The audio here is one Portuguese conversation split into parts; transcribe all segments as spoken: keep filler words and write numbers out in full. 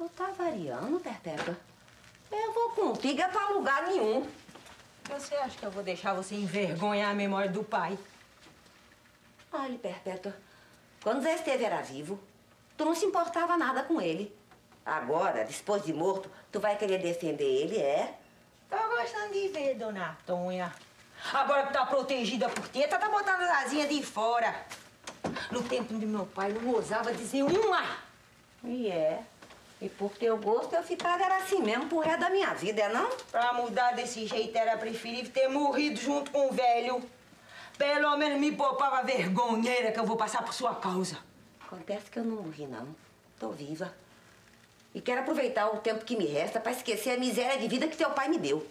Tu tá variando, Perpétua? Eu vou contigo é pra lugar nenhum. Você acha que eu vou deixar você envergonhar a memória do pai? Olha, Perpétua, quando Zé Esteve era vivo, tu não se importava nada com ele. Agora, depois de morto, tu vai querer defender ele, é? Tô gostando de ver, dona Tonha. Agora que tá protegida por teta, tá botando as asinhas de fora. No tempo de meu pai, não ousava dizer uma. E é. E por teu gosto, eu ficava era assim mesmo pro resto da minha vida, é não? Pra mudar desse jeito, era preferível ter morrido junto com o velho. Pelo menos me poupava a vergonheira que eu vou passar por sua causa. Acontece que eu não morri, não. Tô viva. E quero aproveitar o tempo que me resta pra esquecer a miséria de vida que teu pai me deu.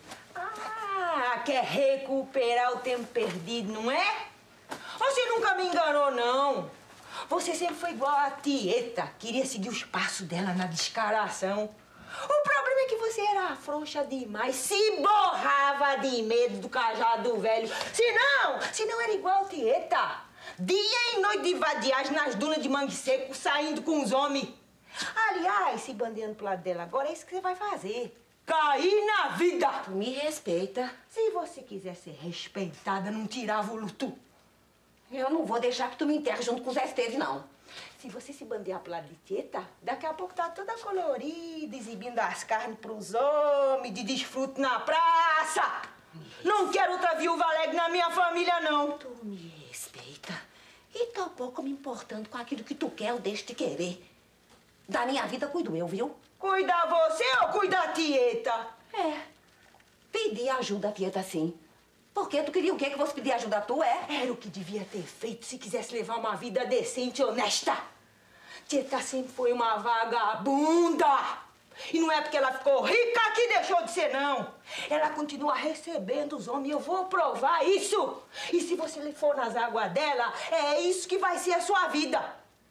Ah, quer recuperar o tempo perdido, não é? Você nunca me enganou, não. Você sempre foi igual a Tieta. Queria seguir os passos dela na descaração. O problema é que você era frouxa demais. Se borrava de medo do cajado do velho. Se não, se não era igual a Tieta. Dia e noite de vadiagem nas dunas de mangue seco, saindo com os homens. Aliás, se bandeando pro lado dela agora, é isso que você vai fazer. Cair na vida. Tu me respeita. Se você quiser ser respeitada, não tirava o luto. Eu não vou deixar que tu me enterre junto com o Zé Esteve, não. Se você se bandear pro lado de Tieta, daqui a pouco tá toda colorida, exibindo as carnes pros homens, de desfruto na praça. Não quero outra viúva alegre na minha família, não. Tu me respeita. E tampouco me importando com aquilo que tu quer ou deixa de querer. Da minha vida cuido eu, viu? Cuidar você ou cuidar a Tieta? É. Pedir ajuda a Tieta, sim. Porque tu queria o quê? Que eu fosse pedir ajuda a tu, é? Era o que devia ter feito se quisesse levar uma vida decente e honesta. Tieta sempre foi uma vagabunda. E não é porque ela ficou rica que deixou de ser, não. Ela continua recebendo os homens, eu vou provar isso. E se você for nas águas dela, é isso que vai ser a sua vida.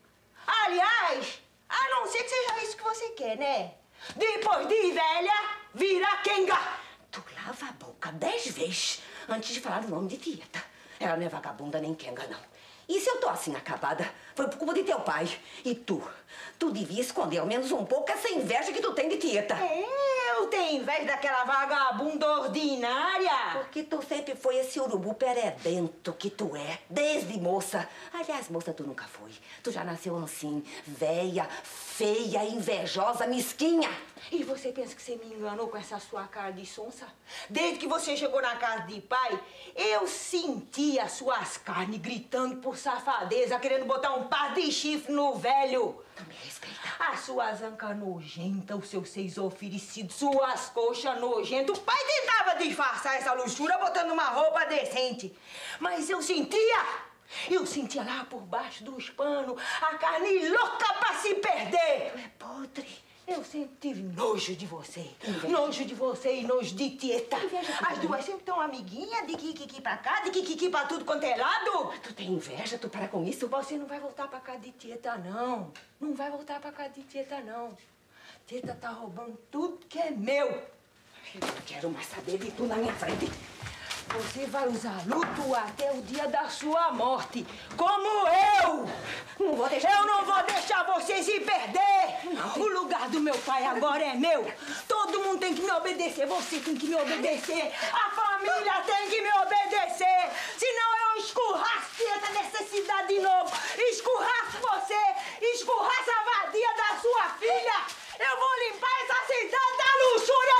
Aliás, a não ser que seja isso que você quer, né? Depois de velha, vira quenga. Tu lava a boca dez vezes antes de falar o nome de Tieta. Ela não é vagabunda nem quenga, não. E se eu tô assim acabada, foi por culpa de teu pai. E tu, tu devia esconder ao menos um pouco essa inveja que tu tem de Tieta. Eu tenho inveja daquela vagabunda ordinária. Porque tu sempre foi esse urubu perebento que tu é, desde moça. Aliás, moça, tu nunca foi. Tu já nasceu assim, véia, feia, invejosa, mesquinha. E você pensa que você me enganou com essa sua cara de sonsa? Desde que você chegou na casa de pai, eu senti as suas carnes gritando por safadeza, querendo botar um par de chifre no velho. Tu me respeita. As suas ancas nojentas, os seus seios oferecidos, suas coxas nojentas. O pai tentava disfarçar essa luxúria botando uma roupa decente. Mas eu sentia, eu sentia lá por baixo dos panos a carne louca pra se perder. Tu é podre. Eu sempre tive nojo de você. Inveja. Nojo de você e nojo de Tieta. Inveja As também. duas sempre estão amiguinhas, de kikiki pra cá, de kikiki pra tudo quanto é lado. Tu tem inveja? Tu para com isso? Você não vai voltar pra casa de Tieta, não. Não vai voltar pra casa de Tieta, não. Tieta tá roubando tudo que é meu. Eu não quero mais saber de tu na minha frente. Você vai usar luto até o dia da sua morte, como eu! Não vou deixar... Eu não vou deixar você se perder! Não. O lugar do meu pai agora é meu! Todo mundo tem que me obedecer, você tem que me obedecer, a família tem que me obedecer! Senão eu escurraço essa necessidade de novo! Escurraço você! Escurraço a vadia da sua filha! Eu vou limpar essa cidade da luxúria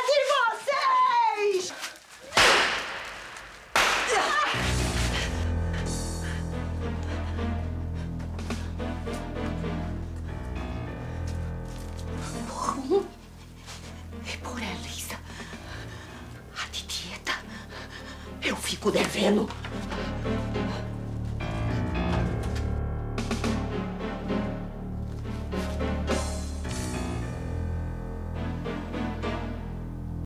de vocês! Por mim e por Elisa, a de Tieta, eu fico devendo.